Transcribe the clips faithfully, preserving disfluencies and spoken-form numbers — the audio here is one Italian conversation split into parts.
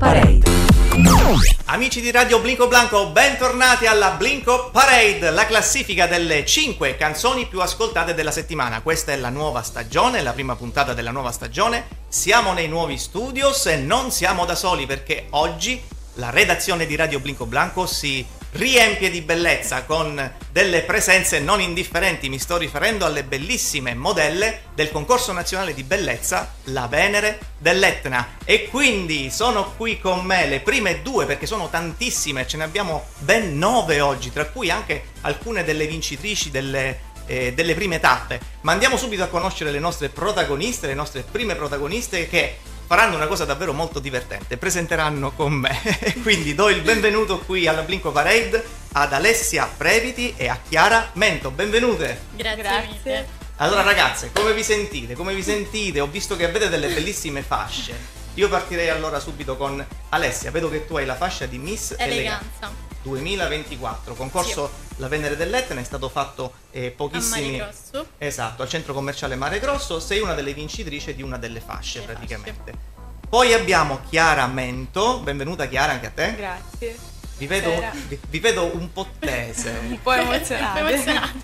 Parade. Amici di Radio Blinco Blanco, bentornati alla Blinco Parade, la classifica delle cinque canzoni più ascoltate della settimana. Questa è la nuova stagione, la prima puntata della nuova stagione. Siamo nei nuovi studios e non siamo da soli, perché oggi la redazione di Radio Blinco Blanco si riempie di bellezza con delle presenze non indifferenti. Mi sto riferendo alle bellissime modelle del concorso nazionale di bellezza La Venere dell'Etna, e quindi sono qui con me le prime due, perché sono tantissime, ce ne abbiamo ben nove oggi, tra cui anche alcune delle vincitrici delle, eh, delle prime tappe. Ma andiamo subito a conoscere le nostre protagoniste, le nostre prime protagoniste, che faranno una cosa davvero molto divertente, presenteranno con me. Quindi do il benvenuto qui alla Blinco Parade ad Alessia Previti e a Chiara Mento. Benvenute. Grazie, Grazie. mille. Allora ragazze, come vi sentite? Come vi sentite? Ho visto che avete delle bellissime fasce. Io partirei allora subito con Alessia. Vedo che tu hai la fascia di Miss Eleganza Eleganza. duemilaventiquattro, concorso La Venere dell'Etna, è stato fatto eh, pochissimi... A Mare Grosso. Esatto, al centro commerciale Mare Grosso. Sei una delle vincitrici di una delle fasce, Le praticamente. Poi abbiamo Chiara Mento. Benvenuta Chiara, anche a te. Grazie. Vi vedo, Buonasera. vi, vi vedo un po' tese. Un po' emozionata. Emozionata.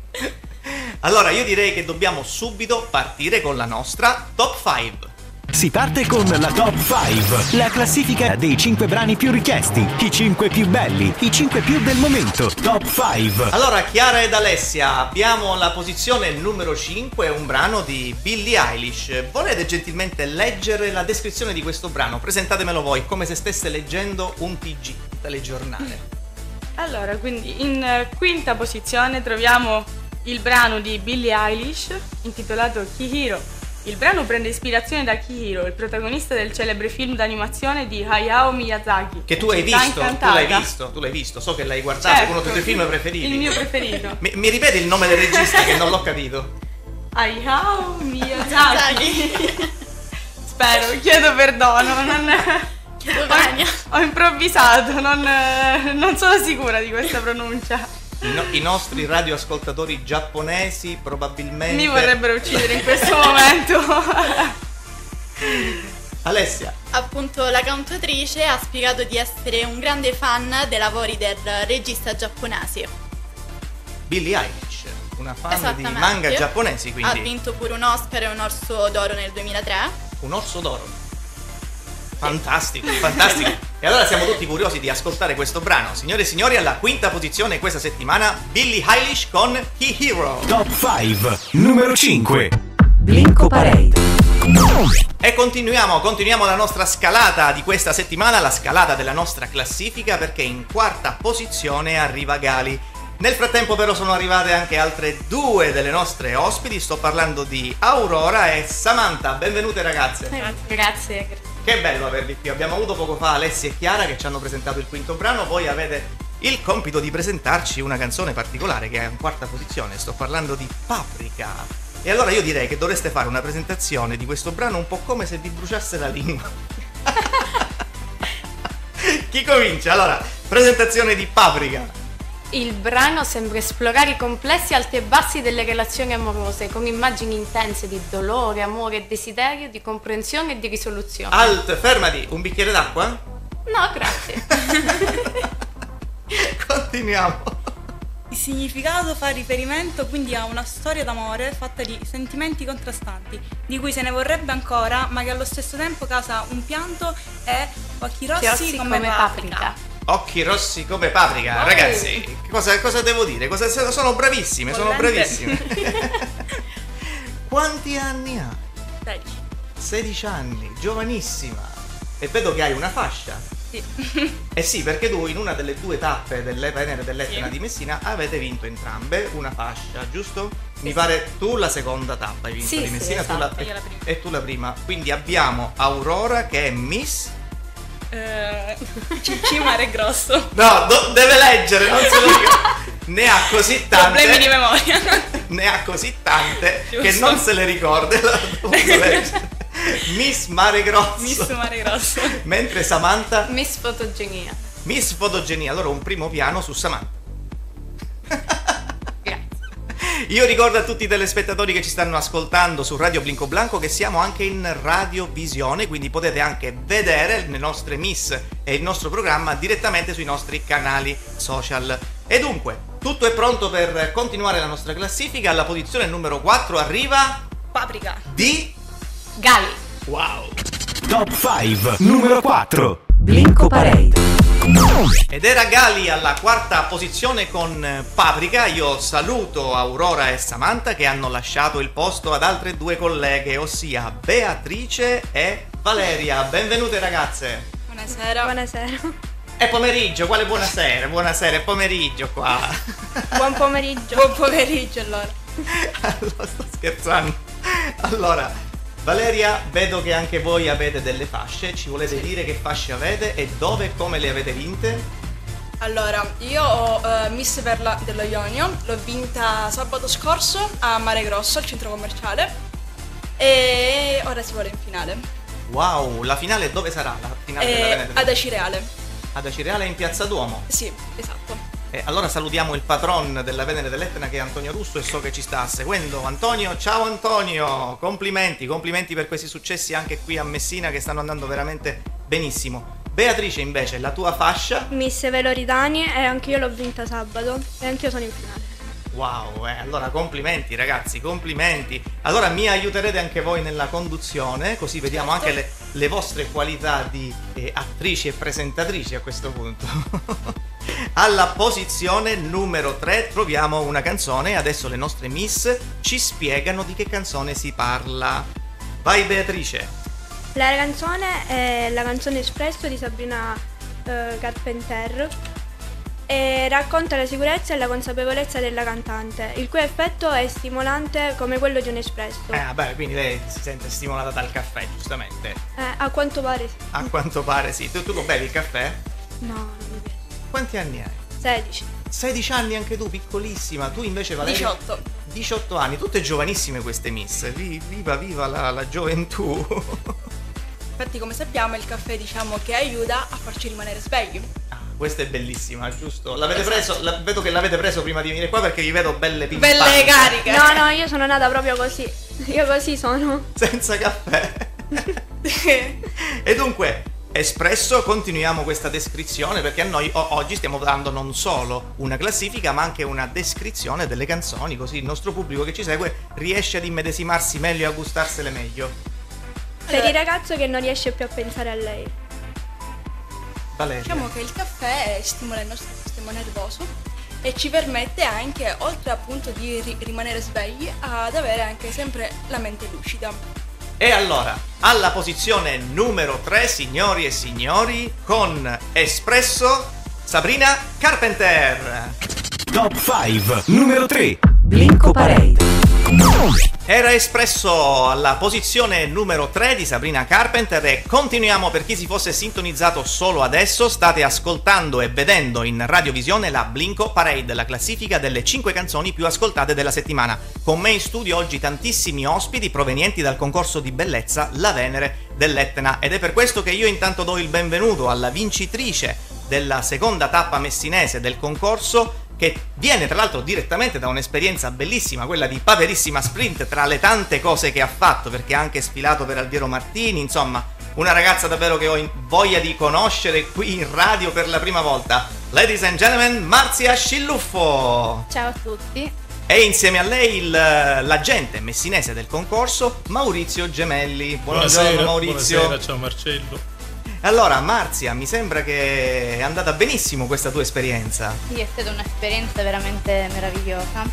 Allora io direi che dobbiamo subito partire con la nostra top cinque. Si parte con la Top cinque, la classifica dei cinque brani più richiesti, i cinque più belli, i cinque più del momento. Top cinque. Allora, Chiara ed Alessia, abbiamo la posizione numero cinque, un brano di Billie Eilish. Volete gentilmente leggere la descrizione di questo brano? Presentatemelo voi, come se stesse leggendo un T G, un telegiornale. Allora, quindi in eh, quinta posizione troviamo il brano di Billie Eilish intitolato Chihiro. Il brano prende ispirazione da Chihiro, il protagonista del celebre film d'animazione di Hayao Miyazaki. Che tu hai Città visto, tu Incantata. l'hai visto, tu l'hai visto, so che l'hai guardato, Certo. uno dei tuoi film preferiti. Il mio preferito. Mi, mi ripeti il nome del regista che non l'ho capito? Hayao Miyazaki. Spero, chiedo perdono, non... Chiedo Ho, venia. ho improvvisato, non, eh, non sono sicura di questa pronuncia. I, no- i nostri radioascoltatori giapponesi probabilmente... Mi vorrebbero uccidere in questo momento. Alessia, Appunto, la cantautrice ha spiegato di essere un grande fan dei lavori del regista giapponese. Billie Eilish, una fan di Esattamente. manga giapponesi, Ha quindi vinto pure un Oscar e un Orso d'Oro nel duemilatré. un orso d'oro. Fantastico, fantastico. E allora siamo tutti curiosi di ascoltare questo brano. Signore e signori, alla quinta posizione questa settimana, Billie Eilish con Chihiro. Top cinque, numero cinque. Blinco Parade. E continuiamo, continuiamo la nostra scalata di questa settimana, la scalata della nostra classifica, perché in quarta posizione arriva Gali. Nel frattempo però sono arrivate anche altre due delle nostre ospiti, sto parlando di Aurora e Samantha. Benvenute ragazze. Grazie. Che bello avervi qui, abbiamo avuto poco fa Alessia e Chiara che ci hanno presentato il quinto brano, voi avete il compito di presentarci una canzone particolare che è in quarta posizione, sto parlando di Paprika. E allora io direi che dovreste fare una presentazione di questo brano un po' come se vi bruciasse la lingua. Chi comincia? Allora, presentazione di Paprika. Il brano sembra esplorare i complessi alti e bassi delle relazioni amorose, con immagini intense di dolore, amore e desiderio, di comprensione e di risoluzione. Alt, fermati, un bicchiere d'acqua? No, grazie. Continuiamo. Il significato fa riferimento quindi a una storia d'amore fatta di sentimenti contrastanti, di cui se ne vorrebbe ancora, ma che allo stesso tempo causa un pianto e occhi rossi, Rossi come, come paprika. paprika. Occhi rossi come paprika, Wow. ragazzi, cosa, cosa devo dire? Cosa, sono bravissime, sono Bollente. bravissime. Quanti anni ha? sedici. sedici anni, giovanissima. E vedo che hai una fascia. Sì. Eh sì, perché tu in una delle due tappe delle Venere dell'Etna Sì. di Messina avete vinto entrambe una fascia, giusto? Mi sì. pare tu la seconda tappa hai vinto Sì, di sì, Messina, tu esatto, la, io la prima. e tu la prima. Quindi abbiamo Aurora che è Miss... Eh, C Mare Grosso. No, do- deve leggere, non se lo ricorda. Ne ha così tante. Problemi di memoria. Ne ha così tante Giusto. che non se le ricorda. La dovuto leggere. Miss Mare Grosso. Miss Mare Grosso. Mentre Samantha, Miss Fotogenia. Miss Fotogenia. Allora un primo piano su Samantha. Grazie. Io ricordo a tutti i telespettatori che ci stanno ascoltando su Radio Blinco Blanco che siamo anche in radiovisione, quindi potete anche vedere le nostre miss e il nostro programma direttamente sui nostri canali social. E dunque, tutto è pronto per continuare la nostra classifica. Alla posizione numero quattro arriva Paprika di Gali. Wow. Top cinque, numero quattro. Blinco Parade. Ed era Gali alla quarta posizione con Paprika. Io saluto Aurora e Samantha che hanno lasciato il posto ad altre due colleghe, ossia Beatrice e Valeria. Benvenute ragazze. Buonasera. Buonasera. È pomeriggio, quale buonasera? Buonasera, è pomeriggio qua. Buon pomeriggio. Buon pomeriggio allora. Allora, sto scherzando. Allora, Valeria, vedo che anche voi avete delle fasce. Ci volete dire che fasce avete e dove e come le avete vinte? Allora, io ho uh, Miss Perla dello Ionio, l'ho vinta sabato scorso a Mare Grosso, al centro commerciale, e ora si vuole in finale. Wow, la finale dove sarà? La finale della E Venere? ad Acireale. Ad Acireale in Piazza Duomo. Sì, esatto. E allora salutiamo il patron della Venere dell'Etna che è Antonio Russo e so che ci sta seguendo. Antonio, ciao Antonio, complimenti, complimenti per questi successi anche qui a Messina che stanno andando veramente benissimo. Beatrice invece, la tua fascia? Miss Veloritani e anch'io l'ho vinta sabato e anch'io sono in finale. Wow, eh, allora complimenti ragazzi, complimenti. Allora mi aiuterete anche voi nella conduzione, così vediamo Certo. anche le, le vostre qualità di eh, attrici e presentatrici a questo punto. Alla posizione numero tre troviamo una canzone, adesso le nostre miss ci spiegano di che canzone si parla. Vai Beatrice. La canzone è la canzone Espresso di Sabrina eh, Carpenter e racconta la sicurezza e la consapevolezza della cantante, il cui effetto è stimolante come quello di un espresso. Eh vabbè, quindi lei si sente stimolata dal caffè, giustamente. Eh, a quanto pare sì. A quanto pare sì. Tu, tu lo bevi il caffè? No, non mi piace. Quanti anni hai? sedici. sedici anni anche tu, piccolissima. Tu invece Valeria? diciotto. diciotto anni, tutte giovanissime queste miss. Vi- Viva, viva la, la gioventù. Infatti, come sappiamo, il caffè diciamo che aiuta a farci rimanere svegli. Ah, questa è bellissima, giusto? L'avete Esatto. preso? La- vedo che l'avete preso prima di venire qua perché vi vedo belle pimpanti. Belle cariche. No, no, io sono nata proprio così. Io così sono. Senza caffè. E dunque, Espresso, continuiamo questa descrizione perché a noi o- oggi stiamo dando non solo una classifica ma anche una descrizione delle canzoni, così il nostro pubblico che ci segue riesce ad immedesimarsi meglio e a gustarsele meglio. Per il ragazzo che non riesce più a pensare a lei. Valeria. Diciamo che il caffè stimola il nostro sistema nervoso e ci permette anche, oltre appunto di ri- rimanere svegli, ad avere anche sempre la mente lucida. E allora, alla posizione numero tre, signori e signori, con Espresso, Sabrina Carpenter. Top cinque, numero tre. Blinco Parade. Era Espresso alla posizione numero tre di Sabrina Carpenter e continuiamo. Per chi si fosse sintonizzato solo adesso, state ascoltando e vedendo in radiovisione la Blinco Parade, la classifica delle cinque canzoni più ascoltate della settimana. Con me in studio oggi tantissimi ospiti provenienti dal concorso di bellezza La Venere dell'Etna ed è per questo che io intanto do il benvenuto alla vincitrice della seconda tappa messinese del concorso, che viene tra l'altro direttamente da un'esperienza bellissima, quella di Paperissima Sprint, tra le tante cose che ha fatto, perché ha anche sfilato per Alviero Martini, insomma, una ragazza davvero che ho in- voglia di conoscere qui in radio per la prima volta. Ladies and gentlemen, Marzia Sciluffo! Ciao a tutti. E insieme a lei il, l'agente messinese del concorso, Maurizio Gemelli. Buongiorno Buonasera, Maurizio. buonasera, ciao Marcello. Allora, Marzia, mi sembra che è andata benissimo questa tua esperienza. Sì, è stata un'esperienza veramente meravigliosa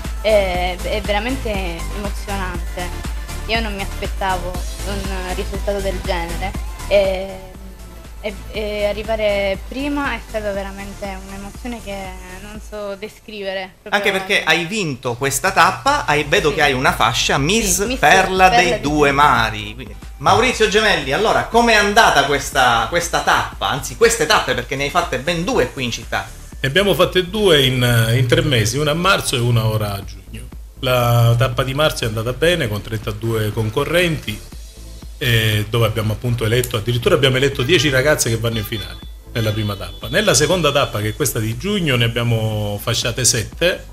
e è veramente emozionante. Io non mi aspettavo un risultato del genere e, e- e arrivare prima è stata veramente un'emozione che non so descrivere. Proprio- Anche perché hai vinto questa tappa, hai- vedo Sì. che hai una fascia Miss, Sì, Miss Perla, Perla dei dei due Due mari. Quindi, Maurizio Gemelli, allora com'è andata questa, questa tappa? Anzi, queste tappe, perché ne hai fatte ben due qui in città. Ne abbiamo fatte due in, in tre mesi, una a marzo e una ora a giugno. La tappa di marzo è andata bene con trentadue concorrenti, eh, dove abbiamo appunto eletto, addirittura abbiamo eletto dieci ragazze che vanno in finale nella prima tappa. Nella seconda tappa, che è questa di giugno, ne abbiamo fasciate sette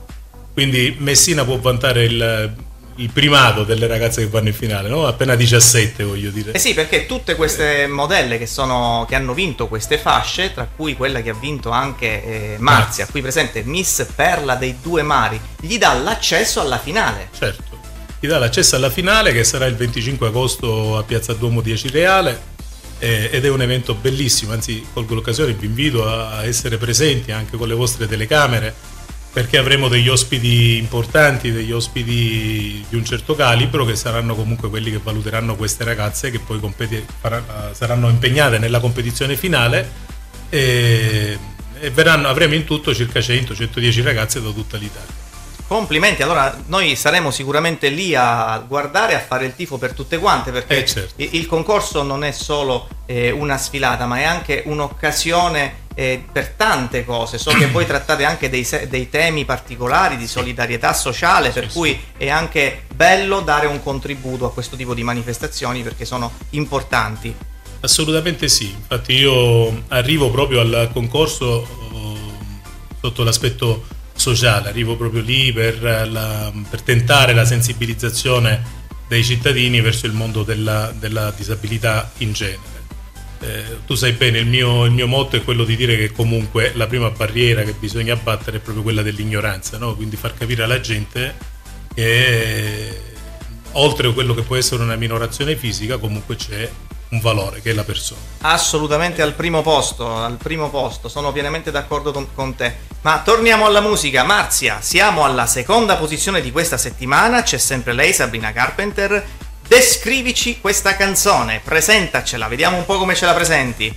Quindi Messina può vantare il, il primato delle ragazze che vanno in finale, no? Appena diciassette, voglio dire. Eh sì, perché tutte queste modelle che, sono, che hanno vinto queste fasce, tra cui quella che ha vinto anche eh, Marzia, qui presente Miss Perla dei Due Mari, gli dà l'accesso alla finale. Certo, gli dà l'accesso alla finale che sarà il venticinque agosto a Piazza Duomo di Acireale, eh, ed è un evento bellissimo, anzi colgo l'occasione e vi invito a essere presenti anche con le vostre telecamere, perché avremo degli ospiti importanti, degli ospiti di un certo calibro, che saranno comunque quelli che valuteranno queste ragazze che poi competi- saranno impegnate nella competizione finale, e, e verranno, avremo in tutto circa cento centodieci ragazze da tutta l'Italia. Complimenti, allora noi saremo sicuramente lì a guardare, a fare il tifo per tutte quante, perché eh certo. il, il concorso non è solo eh, una sfilata, ma è anche un'occasione eh, per tante cose. So che voi trattate anche dei, dei temi particolari di solidarietà sociale, per sì, cui sì. è anche bello dare un contributo a questo tipo di manifestazioni, perché sono importanti. Assolutamente sì, infatti io arrivo proprio al concorso oh, sotto l'aspetto sociale, arrivo proprio lì per, la, per tentare la sensibilizzazione dei cittadini verso il mondo della, della disabilità in genere. Eh, tu sai bene, il mio, il mio motto è quello di dire che comunque la prima barriera che bisogna abbattere è proprio quella dell'ignoranza, no? Quindi far capire alla gente che oltre a quello che può essere una minorazione fisica comunque c'è un valore che è la persona. Assolutamente al primo posto, al primo posto, sono pienamente d'accordo con, con te. Ma torniamo alla musica. Marzia, siamo alla seconda posizione di questa settimana, c'è sempre lei, Sabrina Carpenter. Descrivici questa canzone, presentacela, vediamo un po' come ce la presenti.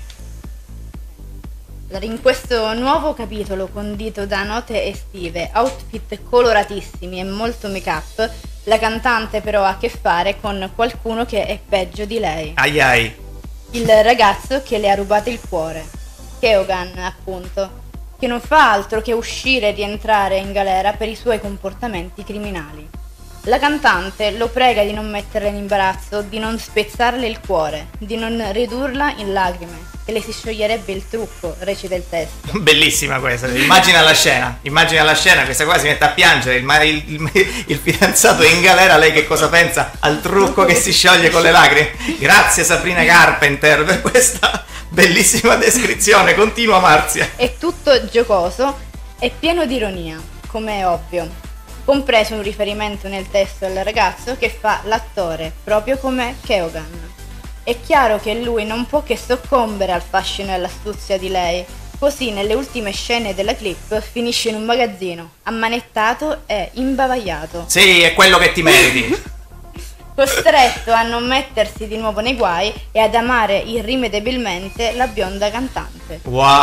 In questo nuovo capitolo condito da note estive, outfit coloratissimi e molto make-up, la cantante però ha a che fare con qualcuno che è peggio di lei. Ai ai. Il ragazzo che le ha rubato il cuore. Keogan, appunto, che non fa altro che uscire e rientrare in galera per i suoi comportamenti criminali. La cantante lo prega di non metterla in imbarazzo, di non spezzarle il cuore, di non ridurla in lacrime, che le si scioglierebbe il trucco, recita il testo. Bellissima questa, immagina la scena, immagina la scena, questa qua si mette a piangere, il, il, il, il fidanzato è in galera, lei che cosa pensa al trucco che si scioglie con le lacrime? Grazie Sabrina Carpenter per questa bellissima descrizione, continua Marzia. È tutto giocoso e pieno di ironia, come è ovvio. Compreso un riferimento nel testo al ragazzo che fa l'attore, proprio come Keogan. È chiaro che lui non può che soccombere al fascino e all'astuzia di lei, così nelle ultime scene della clip finisce in un magazzino, ammanettato e imbavagliato. Sì, è quello che ti meriti. Costretto a non mettersi di nuovo nei guai e ad amare irrimediabilmente la bionda cantante.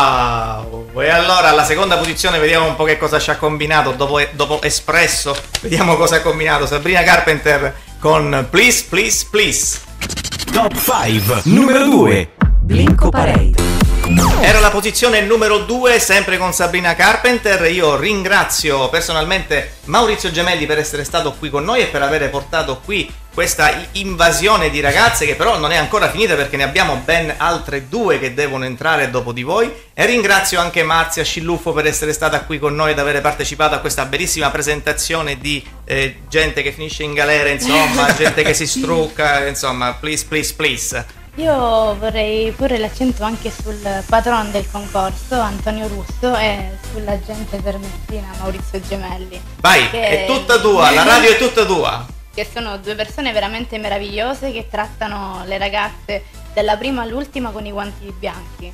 Wow! E allora alla seconda posizione vediamo un po' che cosa ci ha combinato dopo, dopo Espresso. Vediamo cosa ha combinato Sabrina Carpenter con Please Please Please. Top cinque, numero due. Blinko Parade. Era la posizione numero due, sempre con Sabrina Carpenter. Io ringrazio personalmente Maurizio Gemelli per essere stato qui con noi e per aver portato qui questa invasione di ragazze, che però non è ancora finita perché ne abbiamo ben altre due che devono entrare dopo di voi. E ringrazio anche Marzia Sciluffo per essere stata qui con noi ed aver partecipato a questa bellissima presentazione di eh, gente che finisce in galera, insomma, gente che si strucca, insomma, please, please, please. Io vorrei porre l'accento anche sul patron del concorso, Antonio Russo, e sull'agente per Messina, Maurizio Gemelli. Vai, che... è tutta tua, la radio è tutta tua. Che sono due persone veramente meravigliose che trattano le ragazze dalla prima all'ultima con i guanti bianchi.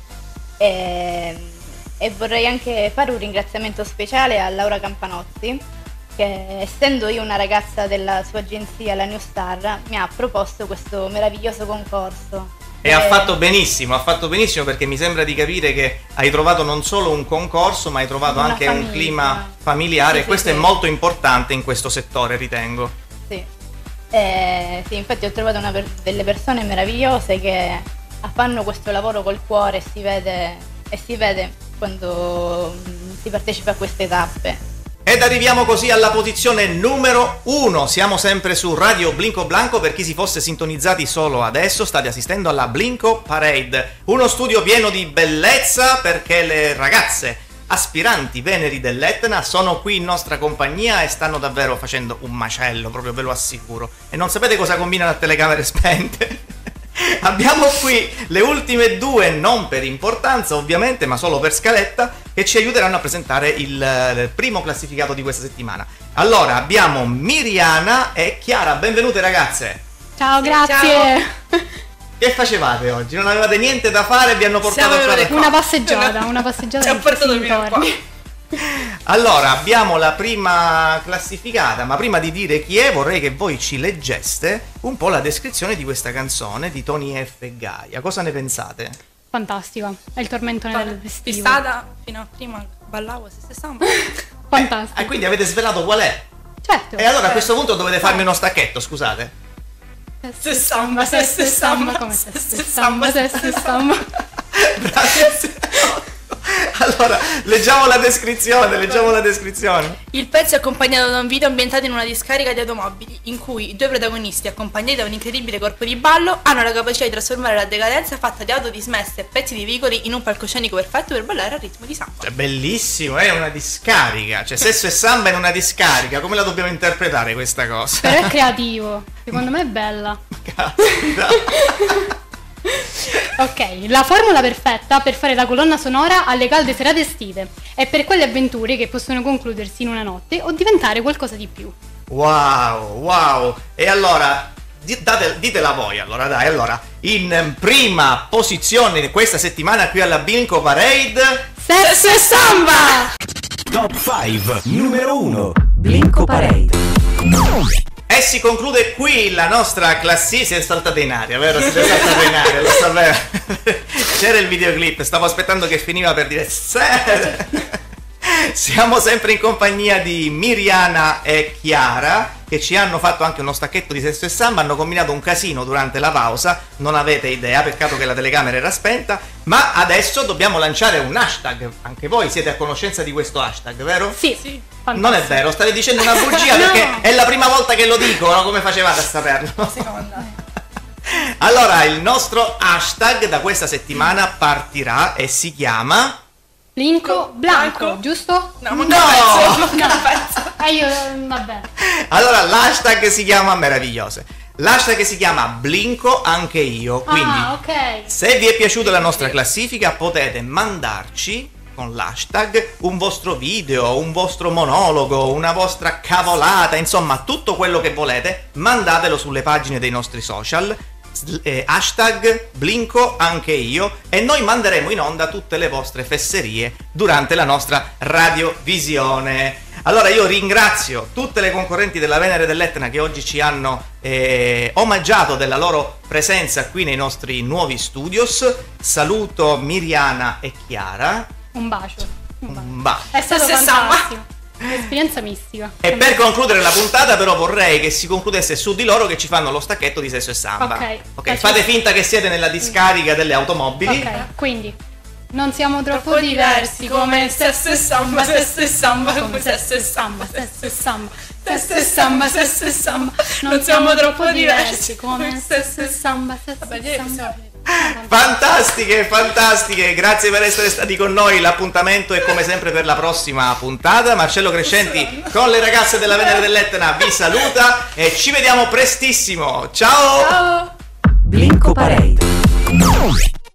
E, e vorrei anche fare un ringraziamento speciale a Laura Campanozzi, che essendo io una ragazza della sua agenzia, la New Star, mi ha proposto questo meraviglioso concorso. E, e ha fatto benissimo, ha fatto benissimo, perché mi sembra di capire che hai trovato non solo un concorso, ma hai trovato una anche famiglia. un clima familiare, Sì, sì, questo sì. è molto importante in questo settore, ritengo. Sì, eh, sì, infatti ho trovato una per- delle persone meravigliose che fanno questo lavoro col cuore e si vede, e si vede quando mm, si partecipa a queste tappe. Ed arriviamo così alla posizione numero uno. Siamo sempre su Radio Blinko Blanco. Per chi si fosse sintonizzati solo adesso, state assistendo alla Blinko Parade, uno studio pieno di bellezza, perché le ragazze aspiranti Veneri dell'Etna sono qui in nostra compagnia e stanno davvero facendo un macello, proprio ve lo assicuro. E non sapete cosa combinano a telecamere spente? Abbiamo qui le ultime due, non per importanza ovviamente, ma solo per scaletta, che ci aiuteranno a presentare il, il primo classificato di questa settimana. Allora, abbiamo Miriana e Chiara, benvenute ragazze. Ciao, grazie. Ciao. Che facevate oggi? Non avevate niente da fare e vi hanno portato a fare una passeggiata, una passeggiata. Ci ha portato fino a qua. Allora, abbiamo la prima classificata, ma prima di dire chi è vorrei che voi ci leggeste un po' la descrizione di questa canzone di Tony F e Gaia. Cosa ne pensate? Fantastica, è il tormentone del vestito. Fissata fino a prima ballavo se samba. Fantastica. E eh, quindi avete svelato qual è? Certo. E allora a questo punto dovete farmi uno stacchetto, scusate. Se samba, se se samba, come se se samba, se se samba. Bravissimo. Allora, leggiamo la descrizione, leggiamo la descrizione. Il pezzo è accompagnato da un video ambientato in una discarica di automobili, in cui i due protagonisti, accompagnati da un incredibile corpo di ballo, hanno la capacità di trasformare la decadenza fatta di auto dismesse e pezzi di veicoli in un palcoscenico perfetto per ballare al ritmo di samba. Cioè, bellissimo, è una discarica. Cioè, sesso e samba in una discarica, come la dobbiamo interpretare questa cosa? Però è creativo, secondo me è bella. Caspita. Ok, la formula perfetta per fare la colonna sonora alle calde serate estive e per quelle avventure che possono concludersi in una notte o diventare qualcosa di più. Wow, wow. E allora, date, ditela voi allora, dai, allora, in prima posizione questa settimana qui alla Blinco Parade, Sesso e Samba! Top cinque, numero uno, Blinco Parade. E si conclude qui la nostra classifica. Si è saltata in aria, vero? Si è saltata in aria, lo sapevo. C'era il videoclip, stavo aspettando che finiva per dire siamo sempre in compagnia di Miriana e Chiara, che ci hanno fatto anche uno stacchetto di Sesso e Samba, hanno combinato un casino durante la pausa, non avete idea, peccato che la telecamera era spenta, ma adesso dobbiamo lanciare un hashtag, anche voi siete a conoscenza di questo hashtag, vero? Sì, sì. Non è vero, state dicendo una bugia. No. Perché è la prima volta che lo dico, no? Come facevate a saperlo? Allora, il nostro hashtag da questa settimana partirà e si chiama Blinco Blanco, giusto? No, ma No! no, no. Ah, io, vabbè. Allora, l'hashtag si chiama meravigliose. L'hashtag si chiama Blinco anche io. Quindi, Ah, ok. se vi è piaciuta la nostra classifica, potete mandarci con l'hashtag un vostro video, un vostro monologo, una vostra cavolata, insomma, tutto quello che volete, mandatelo sulle pagine dei nostri social. Eh, hashtag Blinco anche io e noi manderemo in onda tutte le vostre fesserie durante la nostra radiovisione. Allora io ringrazio tutte le concorrenti della Venere dell'Etna che oggi ci hanno eh, omaggiato della loro presenza qui nei nostri nuovi studios. Saluto Miriana e Chiara. Un bacio. Un bacio. Un bacio. È stato Se fantastico. Un'esperienza mistica. E per concludere la puntata però vorrei che si concludesse su di loro che ci fanno lo stacchetto di Sesso e Samba. Ok. Ok, fate finta che siete nella discarica delle automobili. Ok, quindi non siamo troppo, Troppo diversi diversi come sesso e samba, sesso e samba, come sesso e samba, sesso e samba, sesso e samba, sesso e samba. non siamo troppo diversi come sesso e samba, sesso e samba. Fantastiche, fantastiche, grazie per essere stati con noi. L'appuntamento è come sempre per la prossima puntata. Marcello Crescenti con le ragazze della Venere dell'Etna vi saluta e ci vediamo prestissimo. Ciao! Ciao! Blinco Parade.